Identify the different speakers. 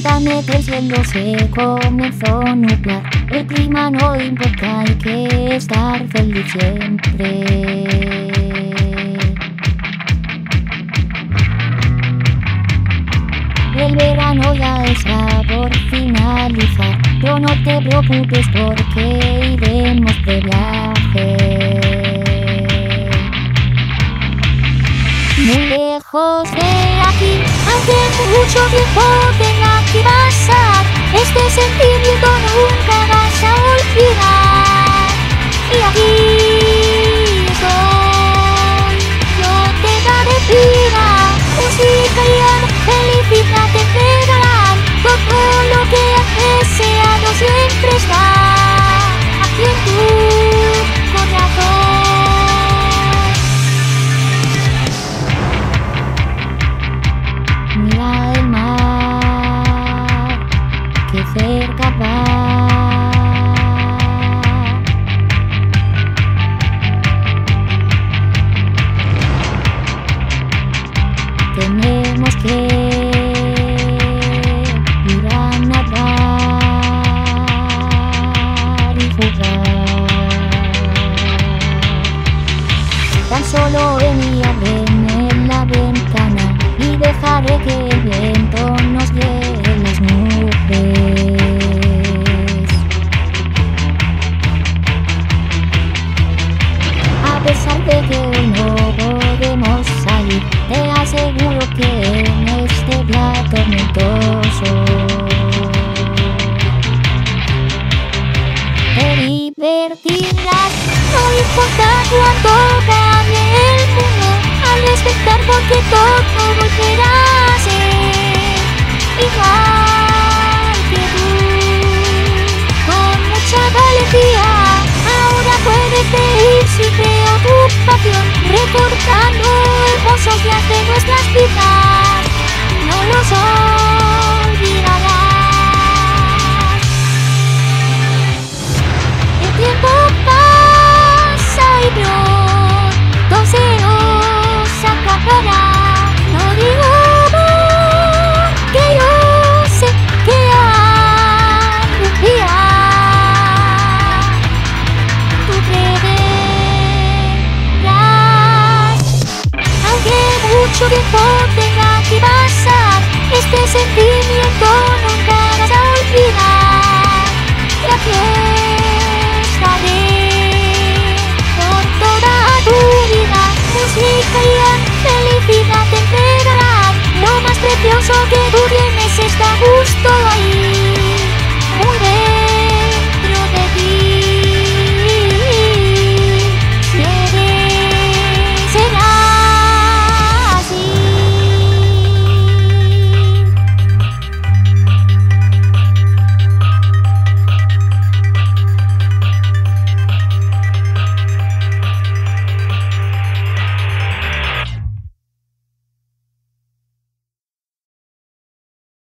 Speaker 1: Cuéntame que el cielo se comenzó a nublar. El clima no importa, hay que estar feliz siempre. El verano ya está por finalizar, pero no te preocupes porque iremos de viaje. Muy lejos de aquí, aunque mucho tiempo tenga que pasar, este sentimiento nunca vas a olvidar. Y aquí estoy, yo te daré vida, música y amor, felicidad te regalarán. Todo lo que has deseado siempre está aquí en tu corazón. Mira el mar, que cerca va. Tenemos que ir a nadar y jugar. Tan solo ven y ábreme la ventana y dejaré que el viento nos lleve las nubes. A pesar de que hoy no podemos salir, te aseguro que en este día tormentoso te divertirás. No importa cuánto cambie el mundo, al despertar porque todo volverá a ser igual que tú. Con mucha valentía ahora puedes reír sin preocupación, recordando hermosos días de nuestras vidas. No los olvidarás. El tiempo pasa y pronto se nos acabará. No digo que yo sé que algún día tú creerás. Aunque mucho tiempo tenga que pasar, este sentimiento nunca vas a olvidar. Y aquí estaré por toda tu vida. Música y felicidad te entregarán. Lo más precioso que tú tienes está